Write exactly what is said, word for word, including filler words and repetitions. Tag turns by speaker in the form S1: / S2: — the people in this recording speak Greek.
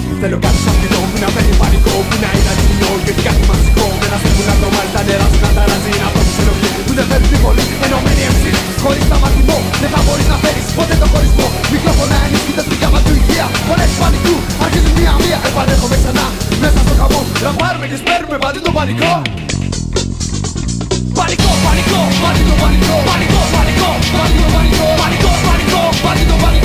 S1: Θέλω κάτι σαν φυτό που να παίρνει πανικό, που να είναι αντινό και κάτι μαζικό. Με ένα στίχο να τρομάζει τα νερά σου να ταράζει, να πρόκειται συνοχή που δεν φέρνει την πολύ ενωμένη εμ σι. Χωρίς σταματημό δεν θα μπορείς να φέρεις ποτέ το χωρισμό. Μικρόφωνα ενισχύτες του διάβα του υγεία. Φωνές πανικού αρχίζουν μία-μία. Επανέρχομαι ξανά μέσα στο χαμό. Ραπάρουμε και σπέρνουμε παντού το πανικό. Πανικό, πανικό, πάλι το πανικό. Πανικό, πανικό, πάλι το πανικό. Πανικό, πανικό, πάλι το πανικό.